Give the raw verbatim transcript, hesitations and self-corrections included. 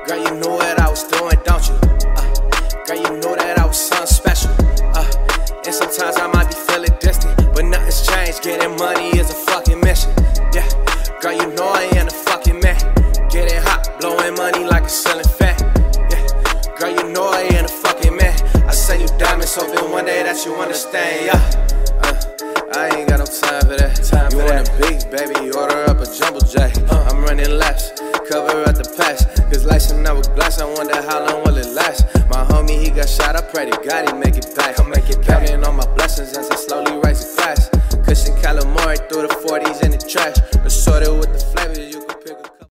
Girl, you knew what I was doing, don't you? Uh, girl, you knew that I was something special. Uh, and sometimes I might be feeling distant, but nothing's changed. Getting money is a fucking mission. Yeah, girl, you know I ain't a fucking man. Getting hot, blowing money like a ceiling fan. Yeah, girl, you know I ain't a fucking man. I send you diamonds, hoping one day that you understand. Yeah, uh, I ain't got no time for that. Time you for want that. A beast, baby? Order up a jumbo J. Uh, I'm running laps, cover up the past. Cause life's another glass, I wonder how long will it last. My homie, he got shot, I pray to God he make it back. I'll make it back. Counting on my blessings as I slowly raise the class. Cushion calamari through the forties in the trash. Assorted with the flavors.